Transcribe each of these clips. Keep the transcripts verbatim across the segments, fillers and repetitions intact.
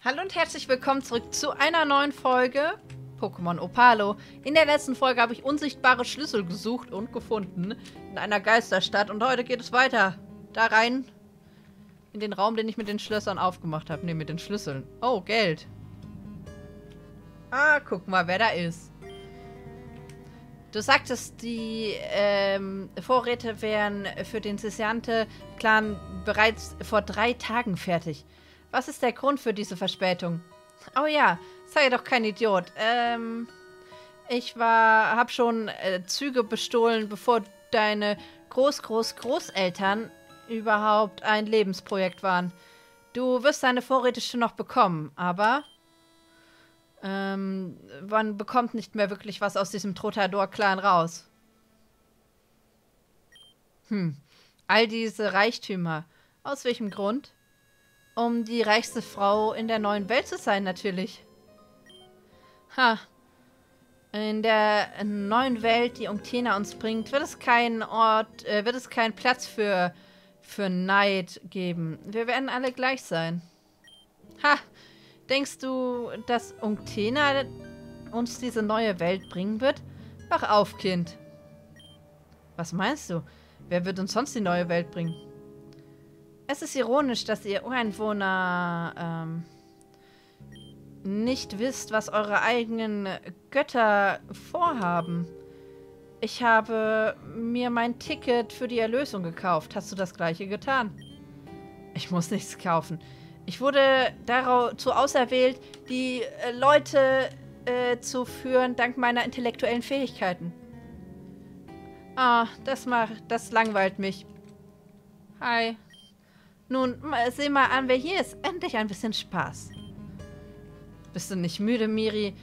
Hallo und herzlich willkommen zurück zu einer neuen Folge Pokémon Opalo. In der letzten Folge habe ich unsichtbare Schlüssel gesucht und gefunden in einer Geisterstadt. Und heute geht es weiter. Da rein in den Raum, den ich mit den Schlössern aufgemacht habe. Ne, mit den Schlüsseln. Oh, Geld. Ah, guck mal, wer da ist. Du sagtest, die ähm, Vorräte wären für den Sesiante-Clan bereits vor drei Tagen fertig. Was ist der Grund für diese Verspätung? Oh ja, sei doch kein Idiot. Ähm, ich war, hab schon äh, Züge bestohlen, bevor deine Groß-Groß-Großeltern überhaupt ein Lebensprojekt waren. Du wirst deine Vorräte schon noch bekommen, aber ähm, man bekommt nicht mehr wirklich was aus diesem Trotador-Clan raus. Hm, all diese Reichtümer. Aus welchem Grund? Um die reichste Frau in der neuen Welt zu sein, natürlich. Ha. In der neuen Welt, die Unctena uns bringt, wird es keinen Ort, äh, wird es keinen Platz für, für Neid geben. Wir werden alle gleich sein. Ha. Denkst du, dass Unctena uns diese neue Welt bringen wird? Wach auf, Kind. Was meinst du? Wer wird uns sonst die neue Welt bringen? Es ist ironisch, dass ihr Ureinwohner ähm, nicht wisst, was eure eigenen Götter vorhaben. Ich habe mir mein Ticket für die Erlösung gekauft. Hast du das gleiche getan? Ich muss nichts kaufen. Ich wurde dazu auserwählt, die äh, Leute äh, zu führen, dank meiner intellektuellen Fähigkeiten. Ah, das macht, das langweilt mich. Hi. Nun, seh mal an, wer hier ist. Endlich ein bisschen Spaß. Bist du nicht müde, Miri?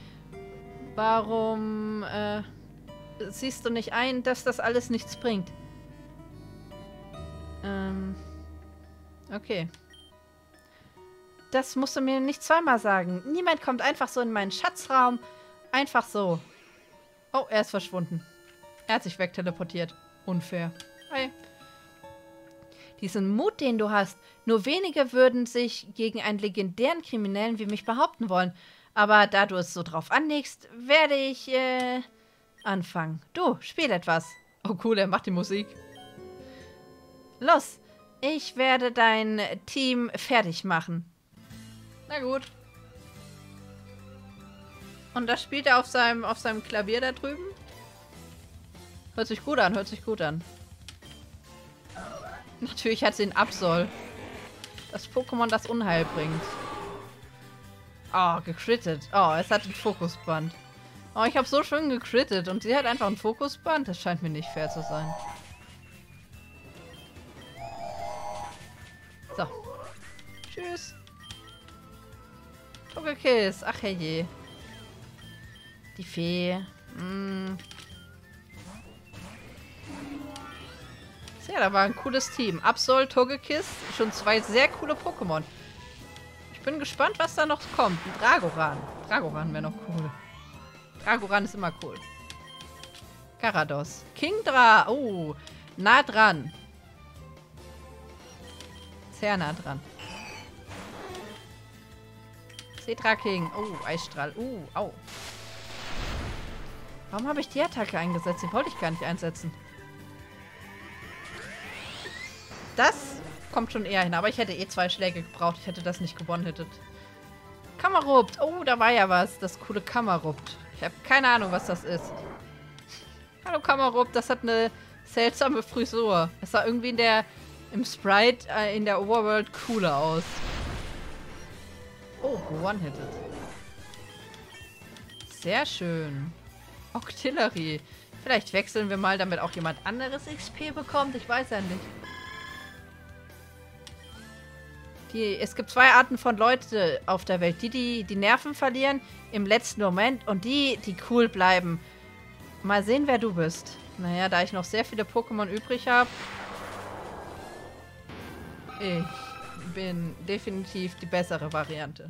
Warum äh, siehst du nicht ein, dass das alles nichts bringt? Ähm, okay. Das musst du mir nicht zweimal sagen. Niemand kommt einfach so in meinen Schatzraum. Einfach so. Oh, er ist verschwunden. Er hat sich wegteleportiert. Unfair. Hi. Diesen Mut, den du hast. Nur wenige würden sich gegen einen legendären Kriminellen wie mich behaupten wollen. Aber da du es so drauf anlegst, werde ich äh, anfangen. Du, spiel etwas. Oh cool, er macht die Musik. Los, ich werde dein Team fertig machen. Na gut. Und das spielt er auf seinem, auf seinem Klavier da drüben? Hört sich gut an, hört sich gut an. Natürlich hat sie einen Absol. Das Pokémon, das Unheil bringt. Oh, gecrittet. Oh, es hat ein Fokusband. Oh, ich habe so schön gecrittet und sie hat einfach ein Fokusband. Das scheint mir nicht fair zu sein. So. Tschüss. Togekiss. Ach herrje. Die Fee. Mm. Ja, da war ein cooles Team. Absol, Togekiss, schon zwei sehr coole Pokémon. Ich bin gespannt, was da noch kommt. Ein Dragoran. Dragoran wäre noch cool. Dragoran ist immer cool. Garados. Kingdra. Oh, nah dran. Sehr nah dran. Cetra King. Oh, Eisstrahl. Uh, au. Warum habe ich die Attacke eingesetzt? Die wollte ich gar nicht einsetzen. Das kommt schon eher hin, aber ich hätte eh zwei Schläge gebraucht. Ich hätte das nicht gewonnen-hittet. Kammerupt. Oh, da war ja was. Das coole Kammerupt. Ich habe keine Ahnung, was das ist. Hallo Kammerupt, das hat eine seltsame Frisur. Es sah irgendwie in der, im Sprite äh, in der Overworld cooler aus. Oh, one-hitted. Sehr schön. Octillery. Vielleicht wechseln wir mal, damit auch jemand anderes X P bekommt. Ich weiß ja nicht. Die, es gibt zwei Arten von Leuten auf der Welt. Die, die die Nerven verlieren im letzten Moment und die, die cool bleiben. Mal sehen, wer du bist. Naja, da ich noch sehr viele Pokémon übrig habe. Ich bin definitiv die bessere Variante.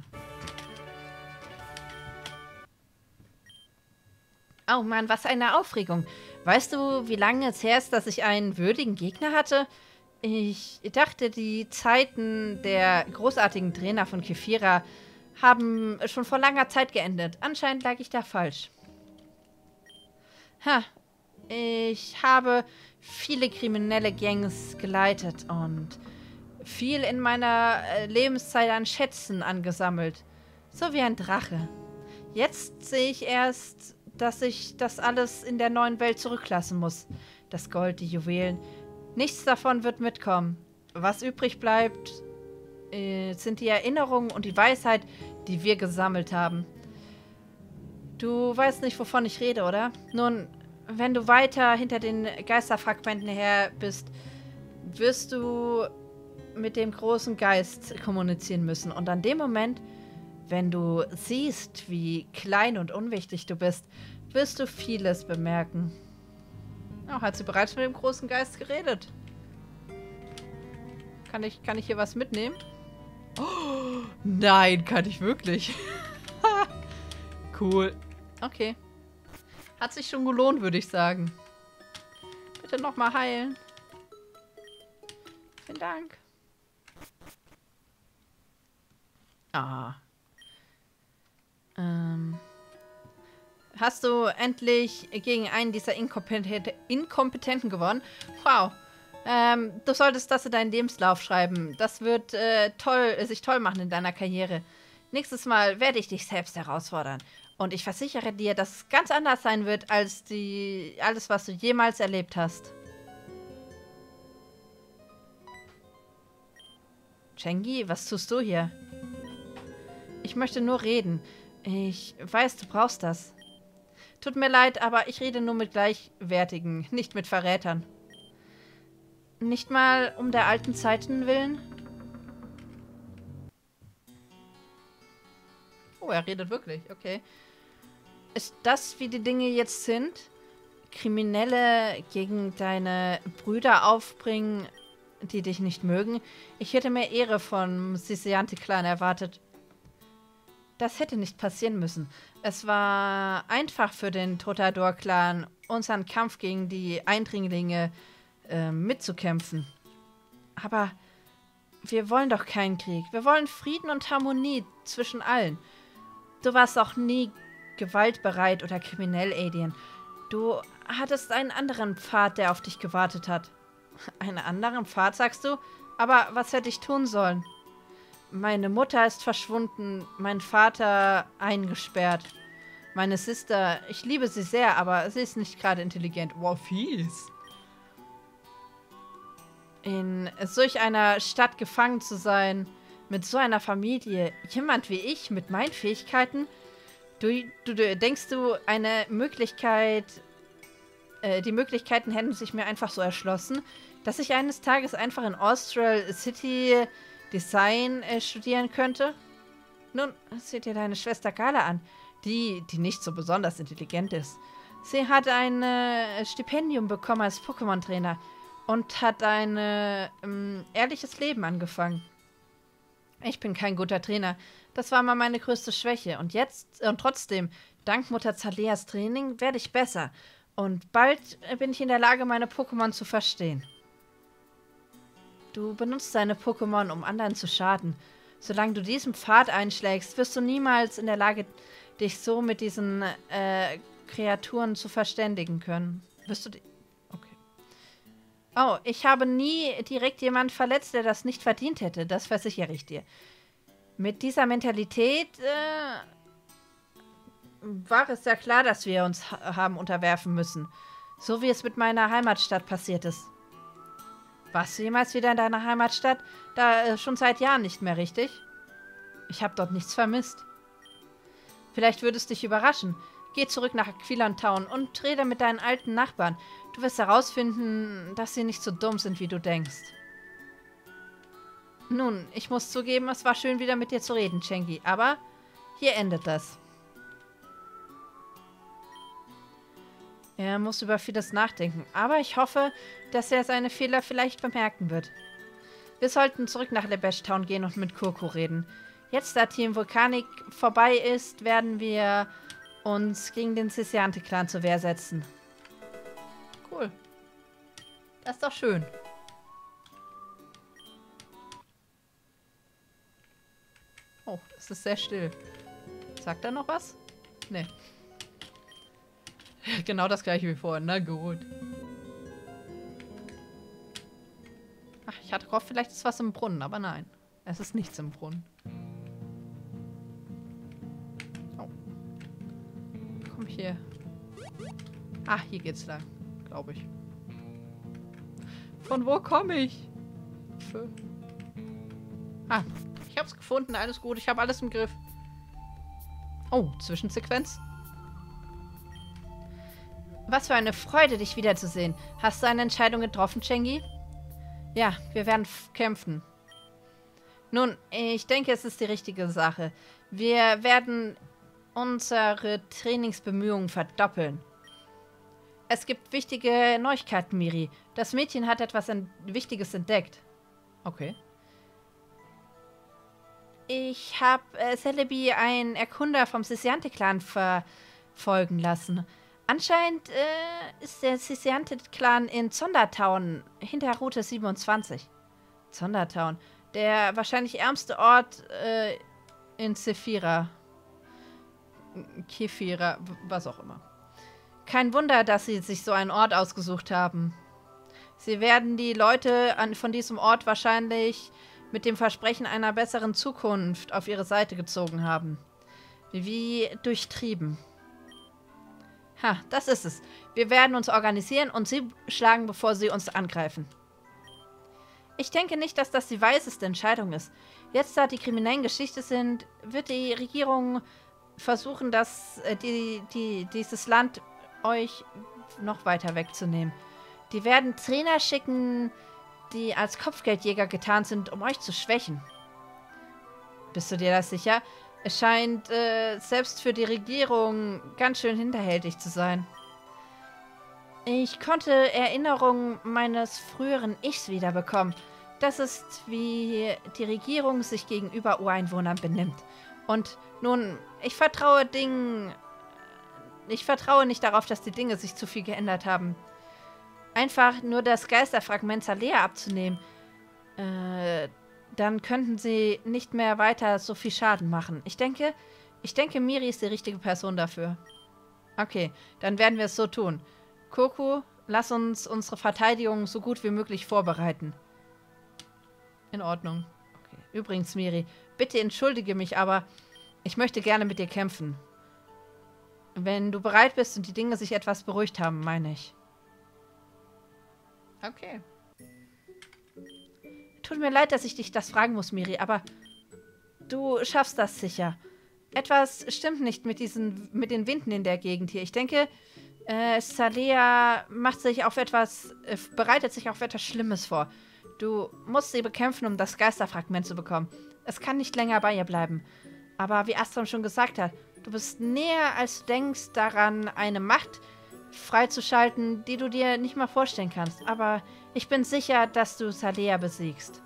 Oh Mann, was eine Aufregung. Weißt du, wie lange es her ist, dass ich einen würdigen Gegner hatte? Ich dachte, die Zeiten der großartigen Trainer von Kefira haben schon vor langer Zeit geendet. Anscheinend lag ich da falsch. Ha, ich habe viele kriminelle Gangs geleitet und viel in meiner äh, Lebenszeit an Schätzen angesammelt. So wie ein Drache. Jetzt sehe ich erst, dass ich das alles in der neuen Welt zurücklassen muss. Das Gold, die Juwelen. Nichts davon wird mitkommen. Was übrig bleibt, äh, sind die Erinnerungen und die Weisheit, die wir gesammelt haben. Du weißt nicht, wovon ich rede, oder? Nun, wenn du weiter hinter den Geisterfragmenten her bist, wirst du mit dem großen Geist kommunizieren müssen. Und an dem Moment, wenn du siehst, wie klein und unwichtig du bist, wirst du vieles bemerken. Oh, hat sie bereits mit dem großen Geist geredet? Kann ich, kann ich hier was mitnehmen? Oh, nein, kann ich wirklich. Cool. Okay. Hat sich schon gelohnt, würde ich sagen. Bitte nochmal heilen. Vielen Dank. Ah. Ähm. Hast du endlich gegen einen dieser Inkompeten Inkompetenten gewonnen? Wow. Ähm, du solltest das in deinen Lebenslauf schreiben. Das wird äh, toll, sich toll machen in deiner Karriere. Nächstes Mal werde ich dich selbst herausfordern. Und ich versichere dir, dass es ganz anders sein wird, als die alles, was du jemals erlebt hast. Chengi, was tust du hier? Ich möchte nur reden. Ich weiß, du brauchst das. Tut mir leid, aber ich rede nur mit Gleichwertigen, nicht mit Verrätern. Nicht mal um der alten Zeiten willen? Oh, er redet wirklich, okay. Ist das, wie die Dinge jetzt sind? Kriminelle gegen deine Brüder aufbringen, die dich nicht mögen? Ich hätte mehr Ehre vom Sisiante-Clan erwartet. Das hätte nicht passieren müssen. Es war einfach für den Trotador-Clan, unseren Kampf gegen die Eindringlinge äh, mitzukämpfen. Aber wir wollen doch keinen Krieg. Wir wollen Frieden und Harmonie zwischen allen. Du warst auch nie gewaltbereit oder kriminell, Adien. Du hattest einen anderen Pfad, der auf dich gewartet hat. Einen anderen Pfad, sagst du? Aber was hätte ich tun sollen? Meine Mutter ist verschwunden, mein Vater eingesperrt. Meine Sister, ich liebe sie sehr, aber sie ist nicht gerade intelligent. Wow, fies. In solch einer Stadt gefangen zu sein, mit so einer Familie, jemand wie ich, mit meinen Fähigkeiten, du, du, du denkst du, eine Möglichkeit, äh, die Möglichkeiten hätten sich mir einfach so erschlossen, dass ich eines Tages einfach in Austral City Design äh, studieren könnte? Nun, sieh dir deine Schwester Gala an, die, die nicht so besonders intelligent ist. Sie hat ein äh, Stipendium bekommen als Pokémon-Trainer und hat ein äh, ähm, ehrliches Leben angefangen. Ich bin kein guter Trainer. Das war mal meine größte Schwäche. Und jetzt, und trotzdem, dank Mutter Zaleas Training, werde ich besser. Und bald äh, bin ich in der Lage, meine Pokémon zu verstehen. Du benutzt deine Pokémon, um anderen zu schaden. Solange du diesen Pfad einschlägst, wirst du niemals in der Lage, dich so mit diesen äh, Kreaturen zu verständigen können. Wirst du die... Okay. Oh, ich habe nie direkt jemanden verletzt, der das nicht verdient hätte. Das versichere ich dir. Mit dieser Mentalität äh, war es ja klar, dass wir uns ha haben unterwerfen müssen. So wie es mit meiner Heimatstadt passiert ist. Warst du jemals wieder in deiner Heimatstadt? Da äh, schon seit Jahren nicht mehr, richtig? Ich habe dort nichts vermisst. Vielleicht würde es dich überraschen. Geh zurück nach Aquilon Town und rede mit deinen alten Nachbarn. Du wirst herausfinden, dass sie nicht so dumm sind, wie du denkst. Nun, ich muss zugeben, es war schön, wieder mit dir zu reden, Chengi. Aber hier endet das. Er muss über vieles nachdenken, aber ich hoffe, dass er seine Fehler vielleicht bemerken wird. Wir sollten zurück nach Lebesh Town gehen und mit Kurko reden. Jetzt, da Team Vulkanik vorbei ist, werden wir uns gegen den Sisiante-Clan zur Wehr setzen. Cool. Das ist doch schön. Oh, es ist sehr still. Sagt er noch was? Nee. Genau das gleiche wie vorhin. Na gut. Ach, ich hatte gehofft, vielleicht ist was im Brunnen, aber nein. Es ist nichts im Brunnen. Oh. Komm hier. Ah, hier geht's lang. Glaube ich. Von wo komme ich? Für ah, ich hab's gefunden. Alles gut. Ich habe alles im Griff. Oh, Zwischensequenz. Was für eine Freude, dich wiederzusehen. Hast du eine Entscheidung getroffen, Chengi? Ja, wir werden kämpfen. Nun, ich denke, es ist die richtige Sache. Wir werden unsere Trainingsbemühungen verdoppeln. Es gibt wichtige Neuigkeiten, Miri. Das Mädchen hat etwas ent- Wichtiges entdeckt. Okay. Ich habe äh, Celebi, einen Erkunder vom Sisiante-Clan, verfolgen lassen. Anscheinend äh, ist der Sisiante-Clan in Zondertown, hinter Route siebenundzwanzig. Zondertown. Der wahrscheinlich ärmste Ort äh, in Sephira. Kefira, was auch immer. Kein Wunder, dass sie sich so einen Ort ausgesucht haben. Sie werden die Leute an, von diesem Ort wahrscheinlich mit dem Versprechen einer besseren Zukunft auf ihre Seite gezogen haben. Wie durchtrieben. Ha, das ist es. Wir werden uns organisieren und sie schlagen, bevor sie uns angreifen. Ich denke nicht, dass das die weiseste Entscheidung ist. Jetzt, da die kriminellen Geschichte sind, wird die Regierung versuchen, dass äh, die, die, dieses Land euch noch weiter wegzunehmen. Die werden Trainer schicken, die als Kopfgeldjäger getarnt sind, um euch zu schwächen. Bist du dir das sicher? Es scheint äh, selbst für die Regierung ganz schön hinterhältig zu sein. Ich konnte Erinnerungen meines früheren Ichs wiederbekommen. Das ist, wie die Regierung sich gegenüber Ureinwohnern benimmt. Und nun, ich vertraue Dingen... Ich vertraue nicht darauf, dass die Dinge sich zu viel geändert haben. Einfach nur das Geisterfragment Salea abzunehmen, äh, dann könnten sie nicht mehr weiter so viel Schaden machen. Ich denke, ich denke, Miri ist die richtige Person dafür. Okay, dann werden wir es so tun. Koku, lass uns unsere Verteidigung so gut wie möglich vorbereiten. In Ordnung. Okay. Übrigens, Miri, bitte entschuldige mich, aber ich möchte gerne mit dir kämpfen. Wenn du bereit bist und die Dinge sich etwas beruhigt haben, meine ich. Okay. Tut mir leid, dass ich dich das fragen muss, Miri, aber du schaffst das sicher. Etwas stimmt nicht mit diesen, mit den Winden in der Gegend hier. Ich denke, äh, Salea macht sich auf etwas, äh, bereitet sich auf etwas Schlimmes vor. Du musst sie bekämpfen, um das Geisterfragment zu bekommen. Es kann nicht länger bei ihr bleiben. Aber wie Astram schon gesagt hat, du bist näher, als du denkst, daran, eine Macht freizuschalten, die du dir nicht mal vorstellen kannst. Aber ich bin sicher, dass du Salea besiegst.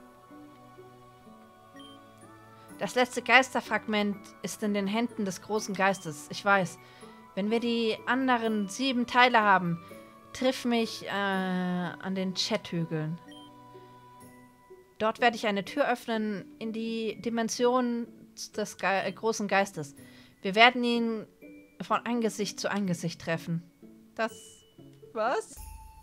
Das letzte Geisterfragment ist in den Händen des großen Geistes. Ich weiß. Wenn wir die anderen sieben Teile haben, triff mich äh, an den Chat-Hügeln. Dort werde ich eine Tür öffnen in die Dimension des Ge äh, großen Geistes. Wir werden ihn von Angesicht zu Angesicht treffen. Das... Was?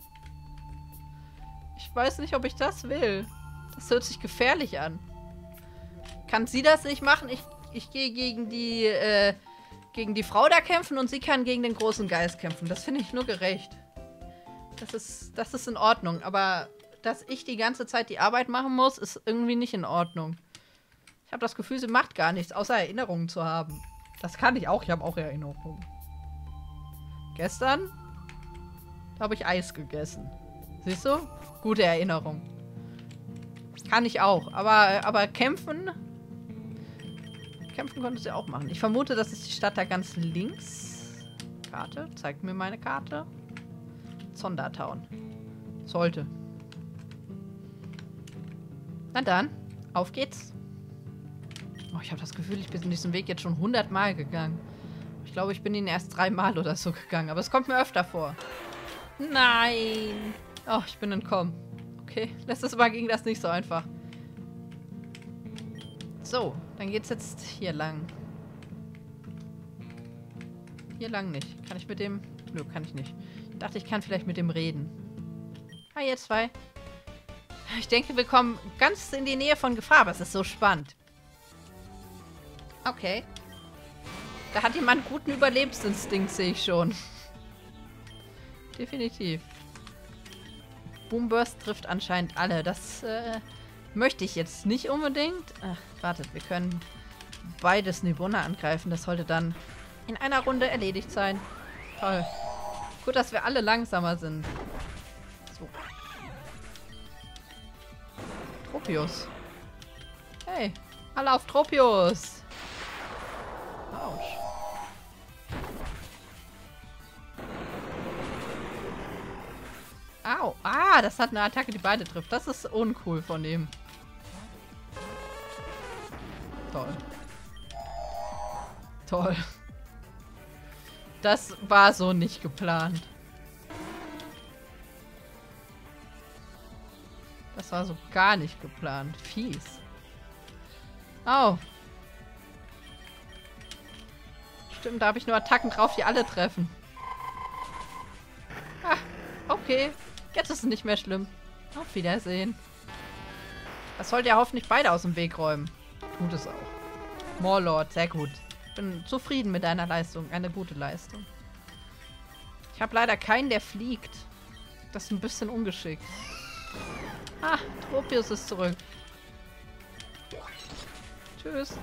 Ich weiß nicht, ob ich das will. Das hört sich gefährlich an. Kann sie das nicht machen? Ich, ich gehe gegen die, äh, gegen die Frau da kämpfen und sie kann gegen den großen Geist kämpfen. Das finde ich nur gerecht. Das ist, das ist in Ordnung. Aber dass ich die ganze Zeit die Arbeit machen muss, ist irgendwie nicht in Ordnung. Ich habe das Gefühl, sie macht gar nichts, außer Erinnerungen zu haben. Das kann ich auch. Ich habe auch Erinnerungen. Gestern habe ich Eis gegessen. Siehst du? Gute Erinnerung. Kann ich auch. Aber, aber kämpfen... Kämpfen konnte sie auch machen. Ich vermute, das ist die Stadt da ganz links. Karte. Zeigt mir meine Karte. Zondertown. Sollte. Na dann. Auf geht's. Oh, ich habe das Gefühl, ich bin diesen Weg jetzt schon hundert Mal gegangen. Ich glaube, ich bin ihn erst dreimal oder so gegangen. Aber es kommt mir öfter vor. Nein. Oh, ich bin entkommen. Okay. Letztes Mal ging das nicht so einfach. So. Dann geht's jetzt hier lang. Hier lang nicht. Kann ich mit dem... Nö, kann ich nicht. Ich dachte, ich kann vielleicht mit dem reden. Hi, ihr zwei. Ich denke, wir kommen ganz in die Nähe von Gefahr, aber es ist so spannend. Okay. Da hat jemand guten Überlebensinstinkt, sehe ich schon. Definitiv. Boomburst trifft anscheinend alle. Das äh, möchte ich jetzt nicht unbedingt. Ach, wartet, wir können beides Nebuna angreifen. Das sollte dann in einer Runde erledigt sein. Toll. Gut, dass wir alle langsamer sind. So. Tropius. Hey, alle auf Tropius. Autsch. Au. Ah, das hat eine Attacke, die beide trifft. Das ist uncool von ihm. Toll. Toll. Das war so nicht geplant. Das war so gar nicht geplant. Fies. Au. Stimmt, da habe ich nur Attacken drauf, die alle treffen. Ah, okay. Jetzt ist es nicht mehr schlimm. Auf Wiedersehen. Das sollte ja hoffentlich beide aus dem Weg räumen. Tut es auch. Morlord, sehr gut. Ich bin zufrieden mit deiner Leistung. Eine gute Leistung. Ich habe leider keinen, der fliegt. Das ist ein bisschen ungeschickt. Ah, Tropius ist zurück. Tschüss.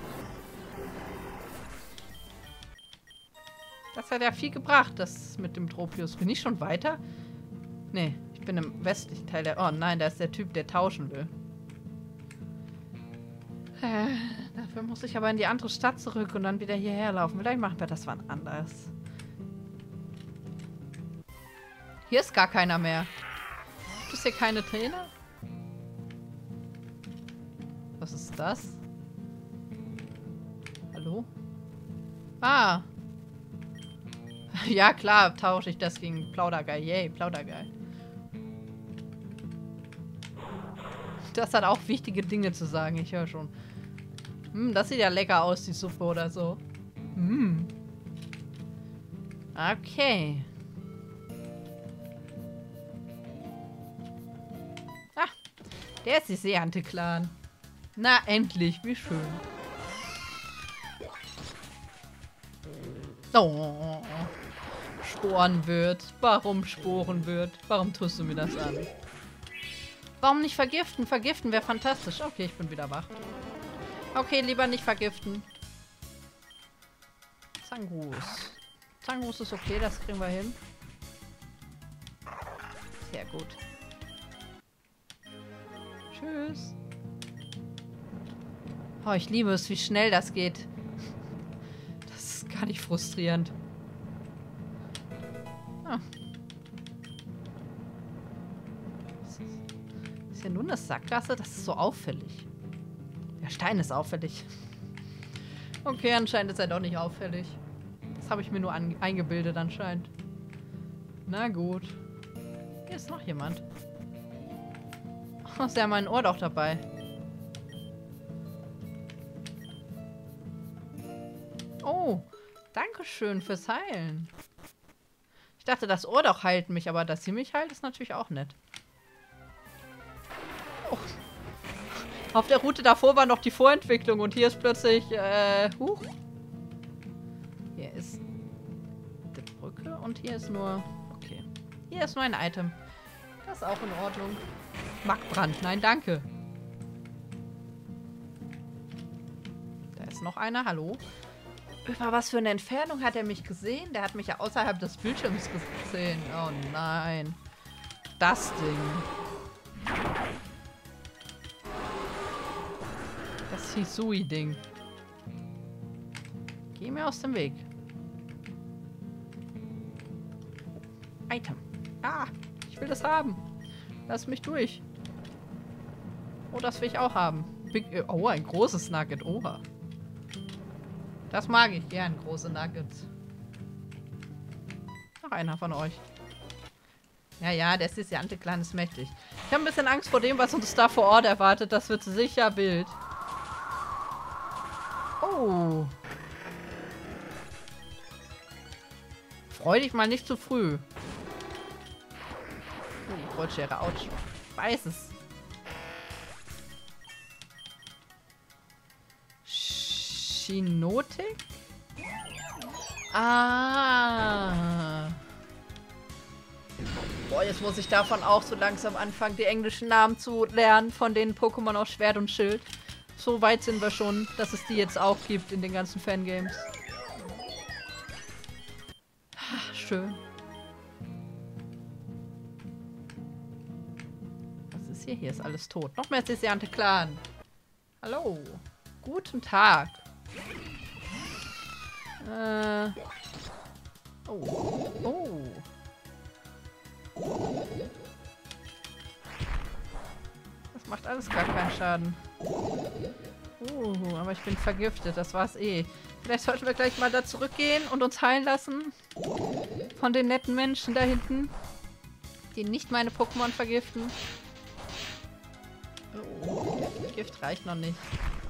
Das hat ja viel gebracht, das mit dem Tropius. Bin ich schon weiter? Nee, ich bin im westlichen Teil der... Oh nein, da ist der Typ, der tauschen will. Äh, dafür muss ich aber in die andere Stadt zurück und dann wieder hierher laufen. Vielleicht machen wir das wann anders. Hier ist gar keiner mehr. Gibt es hier keine Trainer? Was ist das? Hallo? Ah. Ja, klar, tausche ich das gegen Plaudergeil. Yay, Plaudergeil. Das hat auch wichtige Dinge zu sagen, ich höre schon. Hm, das sieht ja lecker aus, die Suppe oder so. Hm. Okay. Ah, der ist die Seeante-Clan. Na, endlich, wie schön. Oh. Sporenwirt. Warum Sporenwirt? Warum tust du mir das an? Warum nicht vergiften? Vergiften wäre fantastisch. Okay, ich bin wieder wach. Okay, lieber nicht vergiften. Zangus. Zangus ist okay, das kriegen wir hin. Sehr gut. Tschüss. Oh, ich liebe es, wie schnell das geht. Das ist gar nicht frustrierend. Ah. Ist ja nur eine Sackgasse? Das ist so auffällig. Der Stein ist auffällig. Okay, anscheinend ist er doch nicht auffällig. Das habe ich mir nur an eingebildet anscheinend. Na gut. Hier ist noch jemand. Oh, ist ja mein Ohr doch dabei. Oh, danke schön fürs Heilen. Ich dachte, das Ohr doch heilt mich, aber dass sie mich heilt, ist natürlich auch nett. Oh. Auf der Route davor war noch die Vorentwicklung und hier ist plötzlich, äh, huch. Hier ist die Brücke und hier ist nur, okay. Hier ist nur ein Item. Das ist auch in Ordnung. Mackbrand, nein, danke. Da ist noch einer, hallo. Über was für eine Entfernung hat er mich gesehen? Der hat mich ja außerhalb des Bildschirms gesehen. Oh nein. Das Ding. Das Hisui-Ding. Geh mir aus dem Weg. Item. Ah, ich will das haben. Lass mich durch. Oh, das will ich auch haben. Big, oh, ein großes Nugget. Oha. Das mag ich gern, große Nuggets. Noch einer von euch. Ja, ja, der Seeante-Clan ist mächtig. Ich habe ein bisschen Angst vor dem, was uns da vor Ort erwartet. Das wird sicher wild. Freu dich mal nicht zu früh. Oh, die Kreuzschere, ouch. Ich weiß es. Chinotik? Ah. Boah, jetzt muss ich davon auch so langsam anfangen, die englischen Namen zu lernen von den Pokémon aus Schwert und Schild. So weit sind wir schon, dass es die jetzt auch gibt in den ganzen Fangames. Ach, schön. Was ist hier? Hier ist alles tot. Noch mehr Sesiante Clan. Hallo. Guten Tag. Äh. Oh. Oh. Das macht alles gar keinen Schaden. Uh, aber ich bin vergiftet. Das war's eh. Vielleicht sollten wir gleich mal da zurückgehen und uns heilen lassen. Von den netten Menschen da hinten. Die nicht meine Pokémon vergiften. Oh. Gift reicht noch nicht.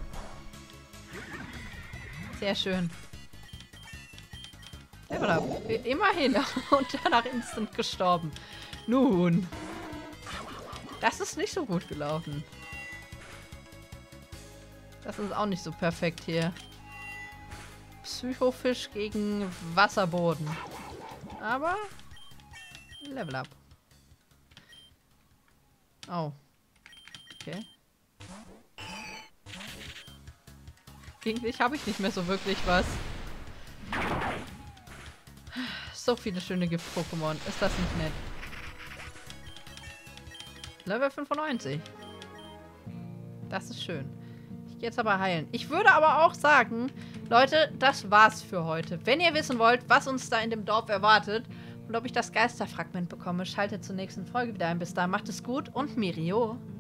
Sehr schön. Level up. Immerhin. Und danach instant gestorben. Nun. Das ist nicht so gut gelaufen. Das ist auch nicht so perfekt hier. Psychofisch gegen Wasserboden. Aber Level up. Oh. Okay. Gegen dich habe ich nicht mehr so wirklich was. So viele schöne Gift-Pokémon. Ist das nicht nett? Level fünfundneunzig. Das ist schön. Ich gehe jetzt aber heilen. Ich würde aber auch sagen, Leute, das war's für heute. Wenn ihr wissen wollt, was uns da in dem Dorf erwartet und ob ich das Geisterfragment bekomme, schaltet zur nächsten Folge wieder ein. Bis dahin macht es gut und Mirio.